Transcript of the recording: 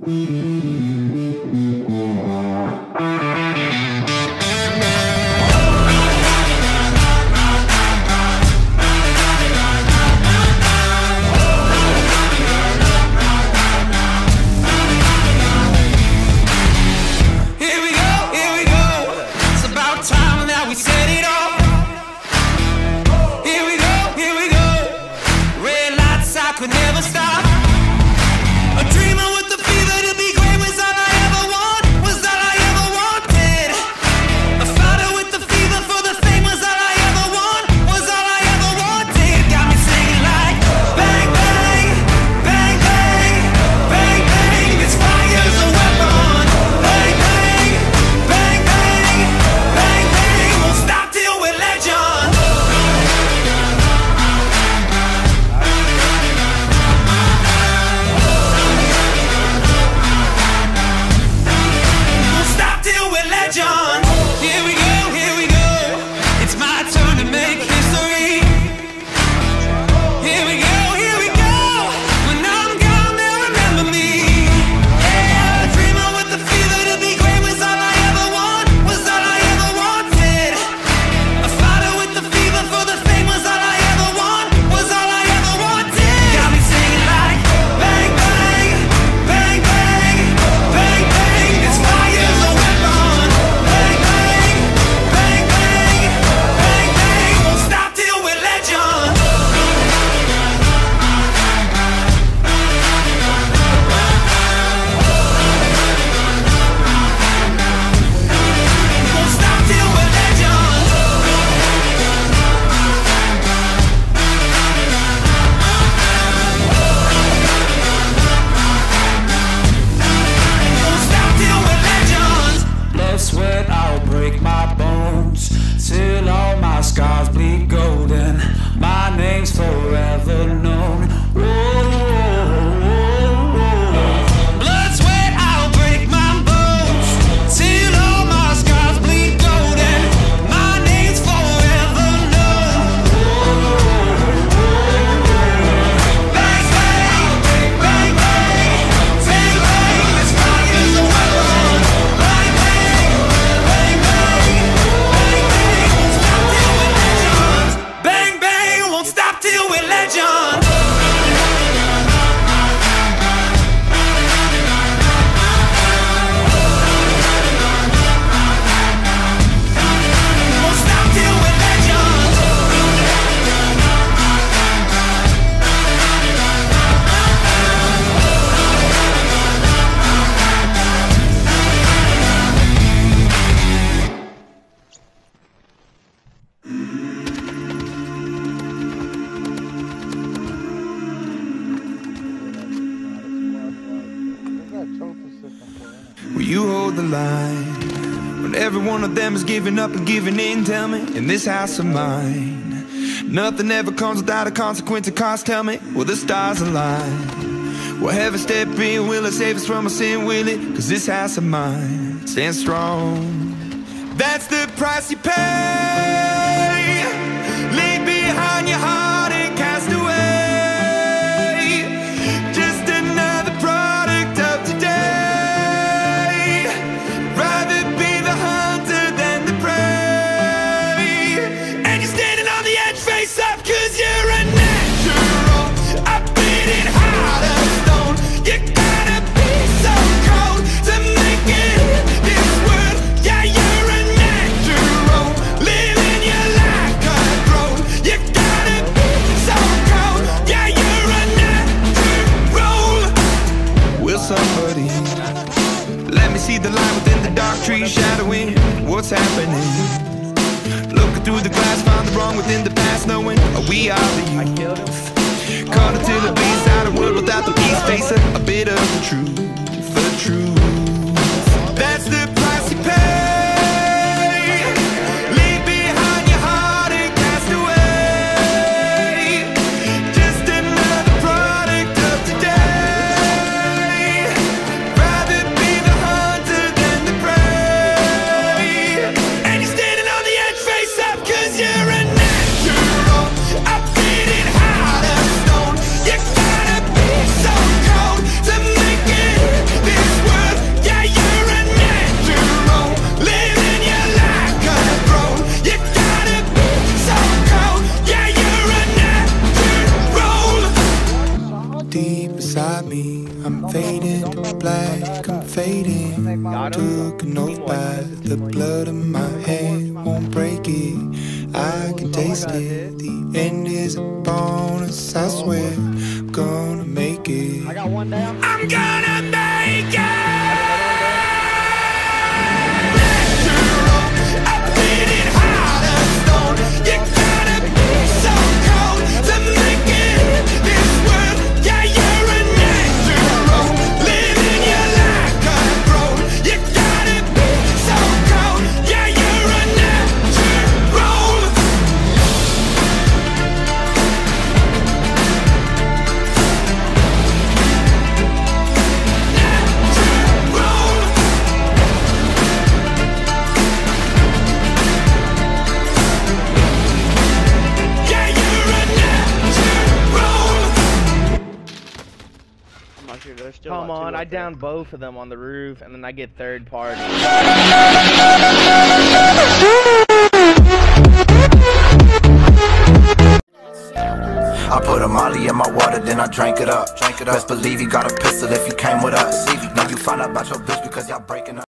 Will you hold the line when every one of them is giving up and giving in? Tell me, in this house of mine, nothing ever comes without a consequence of cost. Tell me, will the stars align? Will heaven step in? Will it save us from our sin? Will it? Cause this house of mine stands strong. That's the price you pay. Leave behind your heart and cast away. Just another product of today. Rather be the hunter than the prey. And you're standing on the edge, face up, cause you're a natural. I beat it hard as stone. You gotta be so cold to make it in this world. Yeah, you're a natural, living your life control. You gotta be so cold. Yeah, you're a natural. Will somebody let me see the light within the dark trees shadowing what's happening? Looking through the glass, found the wrong within the past, knowing we are the youth. Caught until the beast out of world without the peace, facing a bit of the truth, the truth. That's the price you pay. Leave behind your heart and cast away. Just another product of today. Rather be the hunter than the prey. And you're standing on the edge, face up, cause you're a natural. I beat it hard as stone. You gotta be so cold to make it in this fading to black, I'm fading. Took an oath by the blood in my hand, won't break it. I can taste it. The end is a bonus, I swear. I'm gonna make it. I'm gonna make it. Come on, I downed both of them on the roof, and then I get third party. I put a molly in my water, then I drank it up. Best believe you got a pistol if you came with us. Now you find out about your bitch because y'all breaking up.